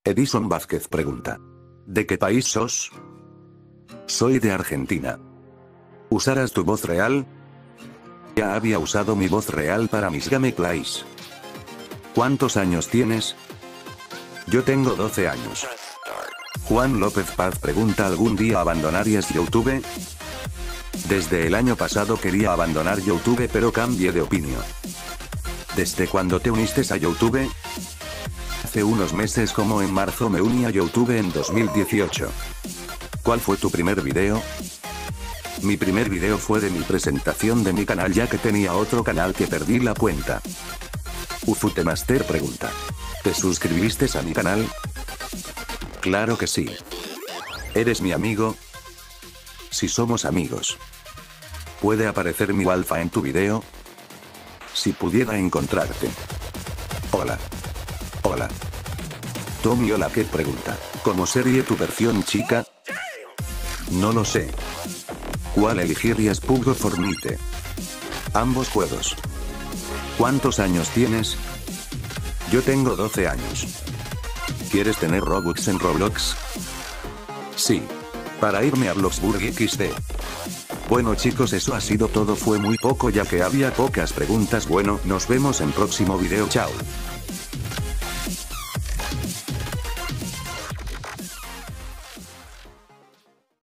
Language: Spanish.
Edison Vázquez pregunta. ¿De qué país sos? Soy de Argentina. ¿Usarás tu voz real? Ya había usado mi voz real para mis gameplays. ¿Cuántos años tienes? Yo tengo 12 años. Juan López Paz pregunta, ¿algún día abandonarías YouTube? Desde el año pasado quería abandonar YouTube, pero cambié de opinión. ¿Desde cuándo te uniste a YouTube? Hace unos meses, como en marzo me uní a YouTube en 2018. ¿Cuál fue tu primer video? Mi primer video fue de mi presentación de mi canal, ya que tenía otro canal que perdí la cuenta. Ufutemaster pregunta. ¿Te suscribiste a mi canal? Claro que sí. ¿Eres mi amigo? Si somos amigos. ¿Puede aparecer mi alfa en tu video? Si pudiera encontrarte. Hola. Hola. Tommy Hola ¿qué pregunta? ¿Cómo sería tu versión chica? No lo sé. ¿Cuál elegirías, Pug o Fortnite? Ambos juegos. ¿Cuántos años tienes? Yo tengo 12 años. ¿Quieres tener Robux en Roblox? Sí. Para irme a Bloxburg XD. Bueno chicos, eso ha sido todo, fue muy poco ya que había pocas preguntas. Bueno, nos vemos en próximo video, chao.